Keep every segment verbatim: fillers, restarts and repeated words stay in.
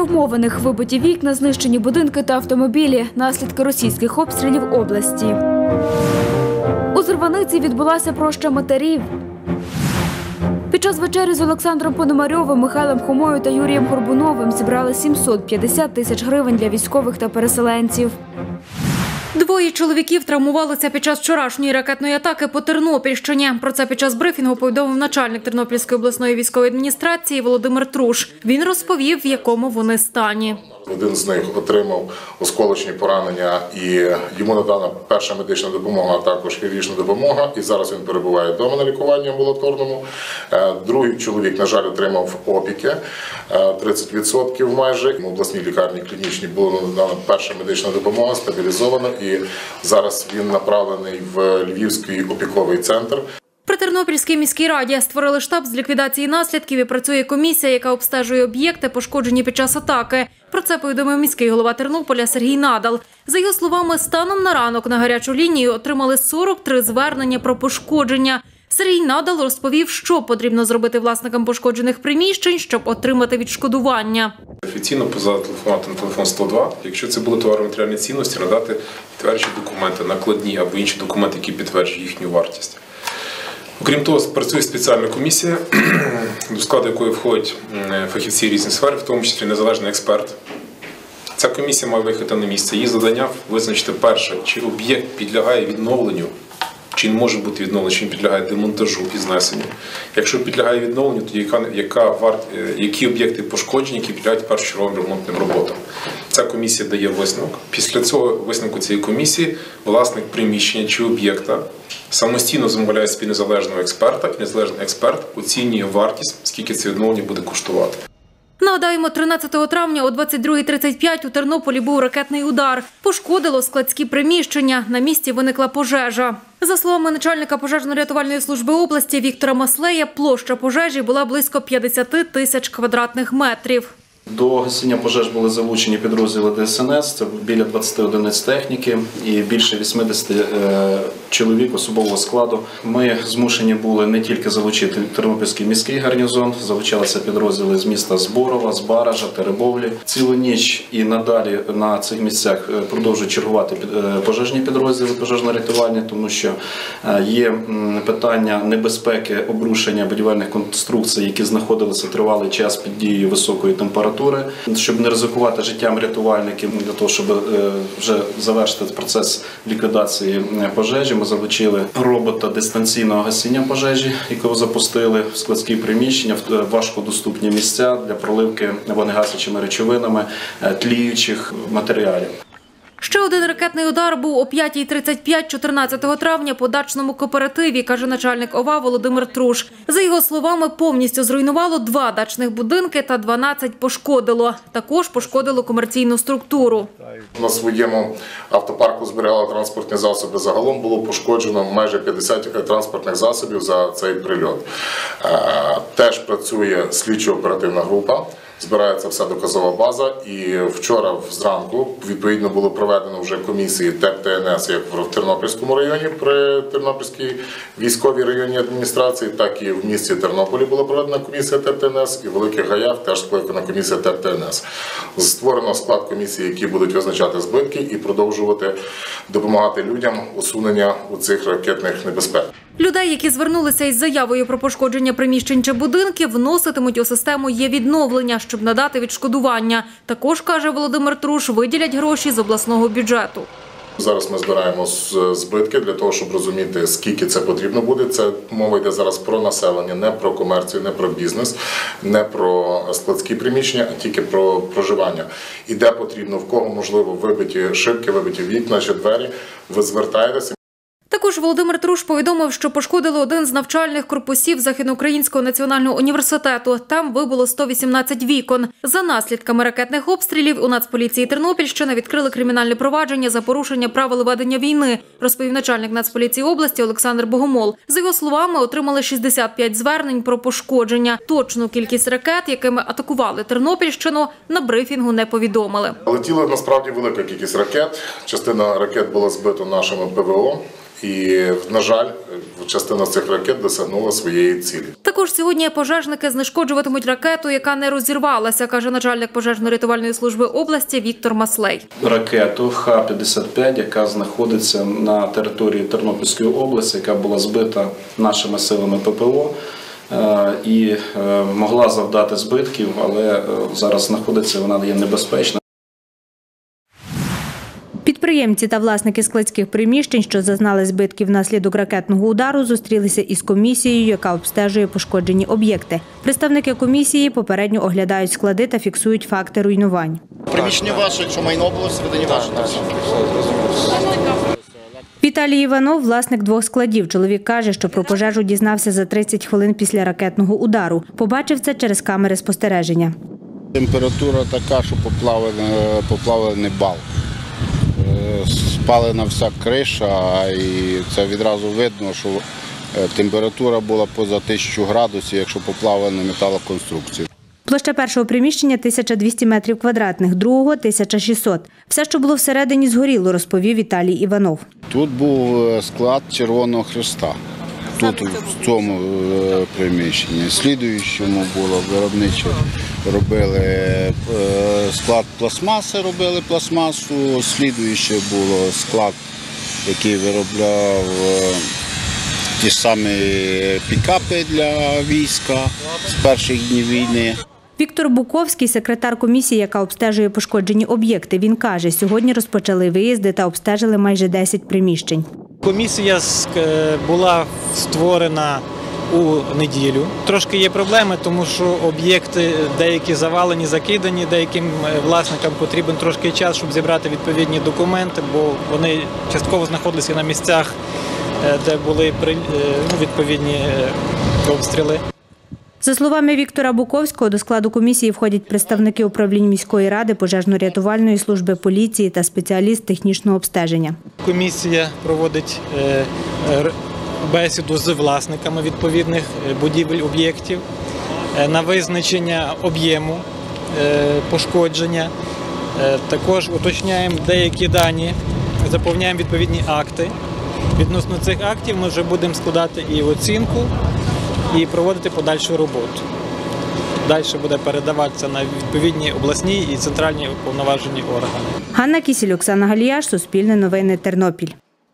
Травмованих, вибиті вікна, знищені будинки та автомобілі – наслідки російських обстрілів області. У Зарваниці відбулася проща матерів. Під час вечері з Олександром Пономарьовим, Михайлом Хомою та Юрієм Горбуновим зібрали сімсот п'ятдесят тисяч гривень для військових та переселенців. Двоє чоловіків травмувалися під час вчорашньої ракетної атаки по Тернопільщині. Про це під час брифінгу повідомив начальник Тернопільської обласної військової адміністрації Володимир Труш. Він розповів, в якому вони стані. Один з них отримав осколочні поранення і йому надана перша медична допомога, а також хірургічна допомога. І зараз він перебуває вдома на лікуванні амбулаторному. Другий чоловік, на жаль, отримав опіки, тридцять відсотків майже. В обласній лікарні клінічній була надана перша медична допомога, стабілізована. І зараз він направлений в Львівський опіковий центр. При Тернопільській міській раді створили штаб з ліквідації наслідків і працює комісія, яка обстежує об'єкти, пошкоджені під час атаки. Про це повідомив міський голова Тернополя Сергій Надал. За його словами, станом на ранок на гарячу лінію отримали сорок три звернення про пошкодження. Сергій Надал розповів, що потрібно зробити власникам пошкоджених приміщень, щоб отримати відшкодування. Офіційно позателефонувати на телефон сто два. Якщо це були товари матеріальної цінності, надати підтверджуючі документи, накладні або інші документи, які підтверджують їхню вартість. Окрім того, працює спеціальна комісія, до складу якої входять фахівці різних сфер, в тому числі незалежний експерт. Ця комісія має виїхати на місце. Її завдання визначити перше, чи об'єкт підлягає відновленню, чи він може бути відновлений, чи він підлягає демонтажу і знесенню. Якщо підлягає відновленню, то яка, яка варт, які об'єкти пошкоджені, які підлягають першочерговим ремонтним роботам. Ця комісія дає висновок. Після цього висновку цієї комісії власник приміщення чи об'єкта самостійно замовляє собі незалежного експерта, і незалежний експерт оцінює вартість, скільки це відновлення буде коштувати. Нагадаємо, тринадцятого травня о двадцять другій тридцять п'ять у Тернополі був ракетний удар. Пошкодило складські приміщення. На місці виникла пожежа. За словами начальника пожежно-рятувальної служби області Віктора Маслея, площа пожежі була близько п'ятдесят тисяч квадратних метрів. До гасіння пожеж були залучені підрозділи Де Ес Ен Ес, це біля двадцяти одиниць техніки і більше вісімдесят чоловік особового складу. Ми змушені були не тільки залучити Тернопільський міський гарнізон, залучалися підрозділи з міста Зборова, з Баража, Теребовлі. Цілу ніч і надалі на цих місцях продовжують чергувати пожежні підрозділи пожежно-рятувальні, тому що є питання небезпеки обрушення будівельних конструкцій, які знаходилися тривалий час під дією високої температури. Щоб не ризикувати життям рятувальників, для того, щоб вже завершити процес ліквідації пожежі, ми залучили робота дистанційного гасіння пожежі, якого запустили в складські приміщення, в важкодоступні місця для проливки вогнегасячими речовинами тліючих матеріалів. Ще один ракетний удар був о п'ятій тридцять п'ять чотирнадцятого травня по дачному кооперативі, каже начальник ОВА Володимир Труш. За його словами, повністю зруйнувало два дачних будинки та дванадцять пошкодило. Також пошкодило комерційну структуру. На своєму автопарку зберігали транспортні засоби. Загалом було пошкоджено майже п'ятдесят транспортних засобів за цей прильот. Теж працює слідчо-оперативна група. Збирається вся доказова база, і вчора зранку відповідно було проведено вже комісії Т Е П Те Ен Ес як в Тернопільському районі при Тернопільській військовій районній адміністрації, так і в місті Тернополі була проведена комісія Т Е П Те Ен Ес, і в Великих Гаях теж скликана комісія Т Е П Те Ен Ес. Створено склад комісії, які будуть визначати збитки і продовжувати допомагати людям усунення у цих ракетних небезпек. Людей, які звернулися із заявою про пошкодження приміщень чи будинків, вноситимуть у систему «Є-відновлення», щоб надати відшкодування. Також, каже Володимир Труш, виділять гроші з обласного бюджету. Зараз ми збираємо збитки для того, щоб розуміти, скільки це потрібно буде. Це мова йде зараз про населення, не про комерцію, не про бізнес, не про складські приміщення, а тільки про проживання. І де потрібно, в кого можливо вибиті шибки, вибиті вікна чи двері, ви звертаєтеся. Також Володимир Труш повідомив, що пошкодили один з навчальних корпусів Західноукраїнського національного університету. Там вибуло сто вісімнадцять вікон. За наслідками ракетних обстрілів у Нацполіції Тернопільщини відкрили кримінальне провадження за порушення правил ведення війни, розповів начальник Нацполіції області Олександр Богомол. За його словами, отримали шістдесят п'ять звернень про пошкодження. Точну кількість ракет, якими атакували Тернопільщину, на брифінгу не повідомили. Летіла насправді велика кількість ракет. Частина ракет була збита нашими Пе Ве О. І, на жаль, частина цих ракет досягнула своєї цілі. Також сьогодні пожежники знешкоджуватимуть ракету, яка не розірвалася, каже начальник пожежно-рятувальної служби області Віктор Маслей. Ракету Х п'ятдесят п'ять, яка знаходиться на території Тернопільської області, яка була збита нашими силами ППО і могла завдати збитків, але зараз знаходиться, вона є небезпечна. Підприємці та власники складських приміщень, що зазнали збитків внаслідок ракетного удару, зустрілися із комісією, яка обстежує пошкоджені об'єкти. Представники комісії попередньо оглядають склади та фіксують факти руйнувань. Приміщення ваше, якщо майно було всередині ваше. Віталій Іванов – власник двох складів. Чоловік каже, що про пожежу дізнався за тридцять хвилин після ракетного удару. Побачив це через камери спостереження. Температура така, що поплавлений, поплавлений бал. Спалена вся криша, і це відразу видно, що температура була поза тисячу градусів, якщо поплавлена металоконструкція. Площа першого приміщення – тисяча двісті метрів квадратних, другого – тисяча шістсот. Все, що було всередині, згоріло, розповів Віталій Іванов. Тут був склад Червоного Хреста, тут в цьому приміщенні. Слідуючому було виробниче, робили склад пластмаси, робили пластмасу, слідуюче було склад, який виробляв ті самі пікапи для війська з перших днів війни. Віктор Буковський – секретар комісії, яка обстежує пошкоджені об'єкти. Він каже, сьогодні розпочали виїзди та обстежили майже десять приміщень. Комісія була створена у неділю. Трошки є проблеми, тому що об'єкти деякі завалені, закидані, деяким власникам потрібен трошки час, щоб зібрати відповідні документи, бо вони частково знаходилися на місцях, де були відповідні обстріли. За словами Віктора Буковського, до складу комісії входять представники управлінь міської ради, пожежно-рятувальної служби, поліції та спеціаліст технічного обстеження. Комісія проводить бесіду з власниками відповідних будівель, об'єктів на визначення об'єму пошкодження. Також уточняємо деякі дані, заповняємо відповідні акти. Відносно цих актів ми вже будемо складати і оцінку, і проводити подальшу роботу. Далі буде передаватися на відповідні обласні і центральні уповноважені органи. Ганна Кісіль, Оксана Галіяш, Суспільне новини, Тернопіль.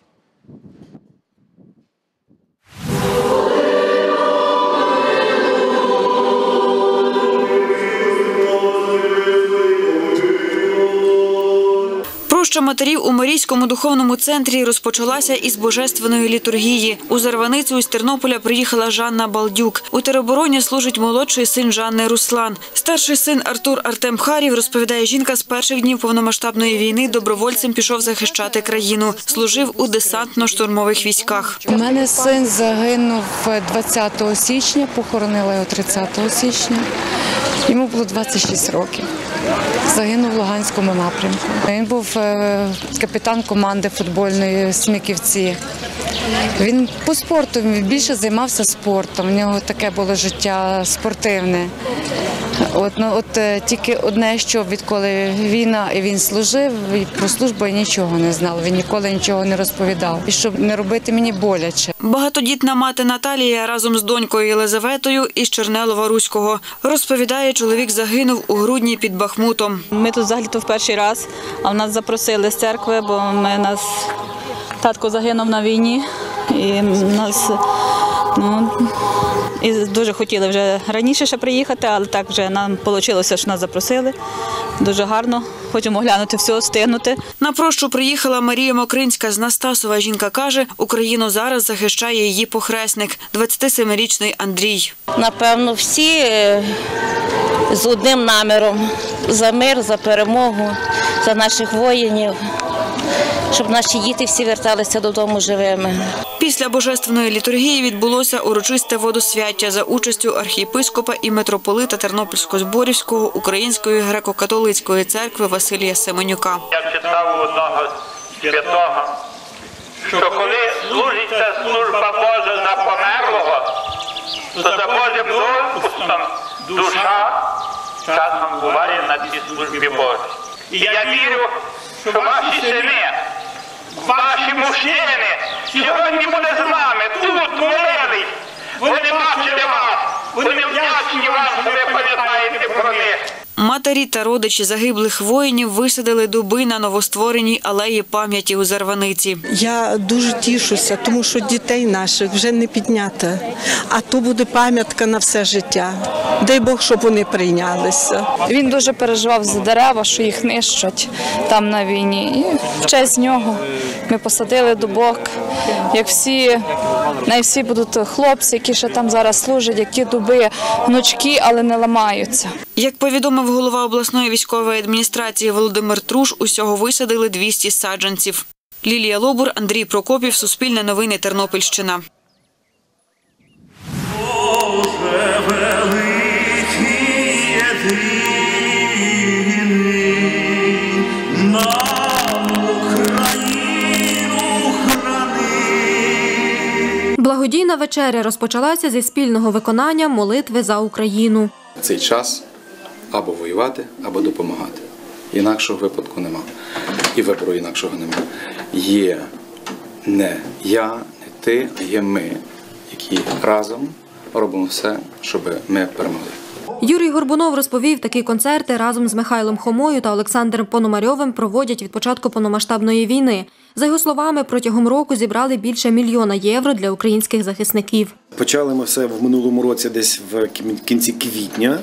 Проща матерів у Марійському духовному центрі розпочалася із божественної літургії. У Зарваницю із Тернополя приїхала Жанна Балдюк. У теробороні служить молодший син Жанни Руслан. Старший син Артур Артем Харів, розповідає жінка, з перших днів повномасштабної війни добровольцем пішов захищати країну. Служив у десантно-штурмових військах. У мене син загинув двадцятого січня, похоронила його тридцятого січня. Йому було двадцять шість років. Загинув в Луганському напрямку. Він був капітан команди футбольної «Смиківці». Він по спорту більше займався спортом. У нього таке було життя спортивне. От, ну, от тільки одне, що відколи війна і він служив, і про службу я нічого не знала. Він ніколи нічого не розповідав. І щоб не робити мені боляче. Багатодітна мати Наталія разом з донькою Єлизаветою із Чернелова-Руського. Розповідає, чоловік загинув у грудні під Бахмутом. Ми тут взагалі-то в перший раз, а в нас запросили з церкви, бо ми нас татко загинув на війні. І нас, ну, і дуже хотіли вже раніше ще приїхати, але так вже нам вийшло, що нас запросили. Дуже гарно. Хочемо глянути все, встигнути. На прощу приїхала Марія Мокринська з Настасова. Жінка каже, Україну зараз захищає її похресник – двадцятисемирічний Андрій. Напевно, всі з одним наміром – за мир, за перемогу, за наших воїнів, щоб наші діти всі верталися додому живими. Після божественної літургії відбулося урочисте водосвяття за участю архієпископа і митрополита Тернопільсько-Зборівського Української греко-католицької церкви Василія Семенюка. Я читав у одного святого, що коли служиться служба Божа за померлого, то за Божим допустом душа часом буває на цій службі Божій. І я вірю, що ваші сини, ваші мужчини сьогодні були з нами, тут молились, вони бачили вас. Вони вдячні вам, що ви пам'ятаєте про них. Матері та родичі загиблих воїнів висадили дуби на новоствореній алеї пам'яті у Зарваниці. Я дуже тішуся, тому що дітей наших вже не підняти, а то буде пам'ятка на все життя. Дай Бог, щоб вони прийнялися. Він дуже переживав за дерева, що їх нищать там на війні. І в честь нього ми посадили дубок. Як всі, не всі будуть хлопці, які ще там зараз служать, як ті дуби, гнучкі, але не ламаються. Як повідомив голова обласної військової адміністрації Володимир Труш, усього висадили двісті саджанців. Лілія Лобур, Андрій Прокопів, Суспільне новини, Тернопільщина. Благодійна вечеря розпочалася зі спільного виконання молитви за Україну. Цей час або воювати, або допомагати. Інакшого випадку нема. І вибору інакшого нема. Є не я, не ти, а є ми, які разом робимо все, щоб ми перемогли. Юрій Горбунов розповів, такі концерти разом з Михайлом Хомою та Олександром Пономарьовим проводять від початку повномасштабної війни. За його словами, протягом року зібрали більше мільйона євро для українських захисників. Почали ми все в минулому році десь в кінці квітня.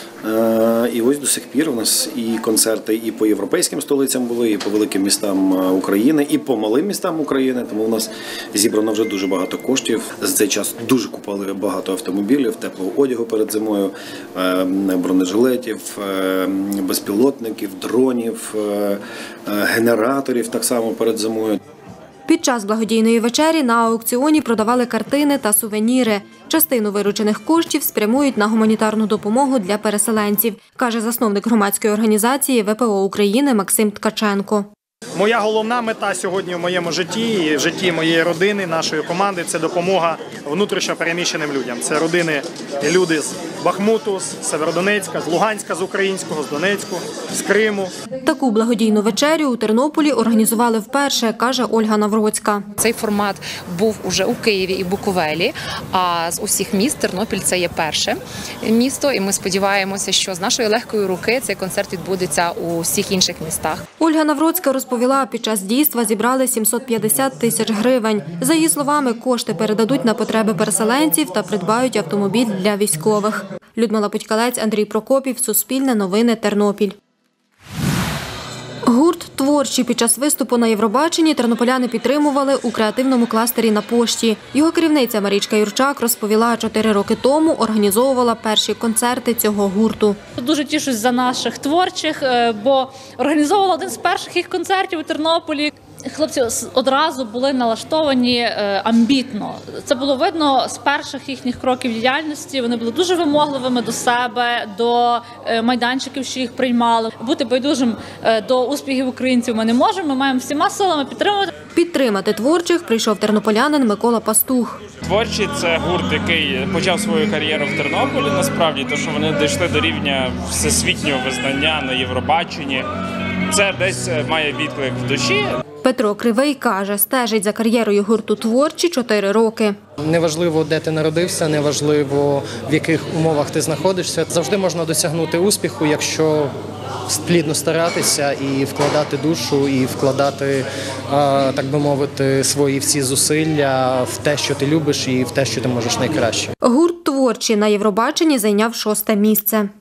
І ось до сих пір у нас і концерти і по європейським столицям були, і по великим містам України, і по малим містам України. Тому у нас зібрано вже дуже багато коштів. За цей час дуже купили багато автомобілів, теплого одягу перед зимою, бронежилетів, безпілотників, дронів, генераторів так само перед зимою. Під час благодійної вечері на аукціоні продавали картини та сувеніри. Частину виручених коштів спрямують на гуманітарну допомогу для переселенців, каже засновник громадської організації ВПО України Максим Ткаченко. Моя головна мета сьогодні в моєму житті і в житті моєї родини, нашої команди – це допомога внутрішньо переміщеним людям. Це родини, люди з Бахмуту, з Северодонецька, з Луганська, з Українського, з Донецьку, з Криму. Таку благодійну вечерю у Тернополі організували вперше, каже Ольга Навроцька. Цей формат був уже у Києві і Буковелі, а з усіх міст Тернопіль – це є перше місто. І ми сподіваємося, що з нашої легкої руки цей концерт відбудеться у всіх інших містах. Ольга Навроцька розповіла, під час дійства зібрали сімсот п'ятдесят тисяч гривень. За її словами, кошти передадуть на потреби переселенців та придбають автомобіль для військових. Людмила Путькалець, Андрій Прокопів, Суспільне новини, Тернопіль. Гурт «Творчі» під час виступу на Євробаченні тернополяни підтримували у креативному кластері на пошті. Його керівниця Марічка Юрчак розповіла, чотири роки тому організовувала перші концерти цього гурту. Дуже тішусь за наших творчих, бо організовувала один з перших їх концертів у Тернополі. Хлопці одразу були налаштовані амбітно. Це було видно з перших їхніх кроків діяльності. Вони були дуже вимогливими до себе, до майданчиків, що їх приймали. Бути байдужим до успіхів українців ми не можемо, ми маємо всіма силами підтримувати. Підтримати творчих прийшов тернополянин Микола Пастух. Творчі – це гурт, який почав свою кар'єру в Тернополі, насправді, тому що вони дійшли до рівня всесвітнього визнання на Євробаченні. Це десь має відклик в душі. Петро Кривий каже, стежить за кар'єрою гурту «Творчі» чотири роки. Неважливо, де ти народився, неважливо, в яких умовах ти знаходишся. Завжди можна досягнути успіху, якщо плідно старатися і вкладати душу, і вкладати, так би мовити, свої всі зусилля в те, що ти любиш, і в те, що ти можеш найкраще. Гурт «Творчі» на Євробаченні зайняв шосте місце.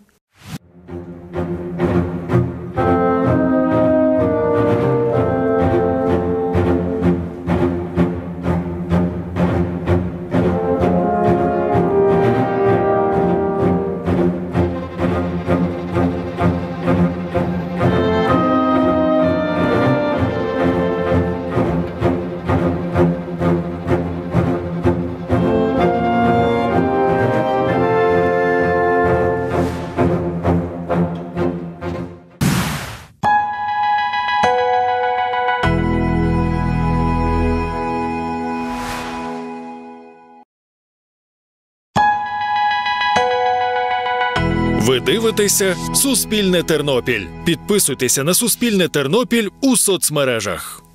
Ви дивитеся «Суспільне Тернопіль». Підписуйтеся на «Суспільне Тернопіль» у соцмережах.